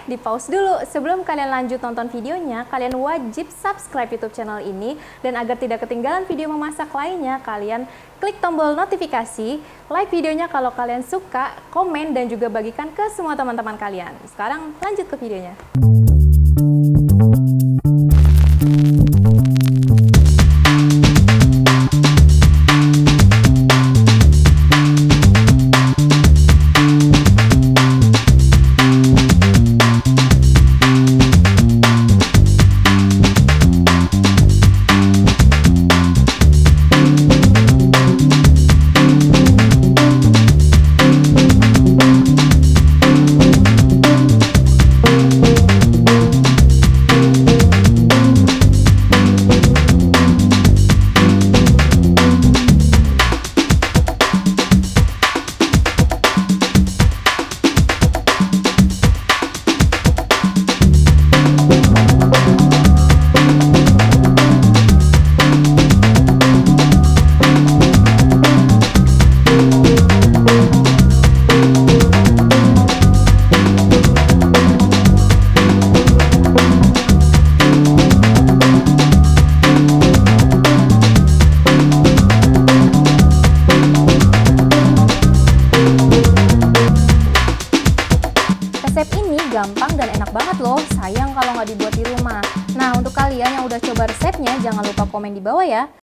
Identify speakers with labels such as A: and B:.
A: di pause dulu. Sebelum kalian lanjut nonton videonya, kalian wajib subscribe YouTube channel ini. Dan agar tidak ketinggalan video memasak lainnya, kalian klik tombol notifikasi, like videonya kalau kalian suka, komen, dan juga bagikan ke semua teman-teman kalian. Sekarang lanjut ke videonya. Resep ini gampang dan enak banget loh, sayang kalau nggak dibuat di rumah. Nah, untuk kalian yang udah coba resepnya, jangan lupa komen di bawah ya.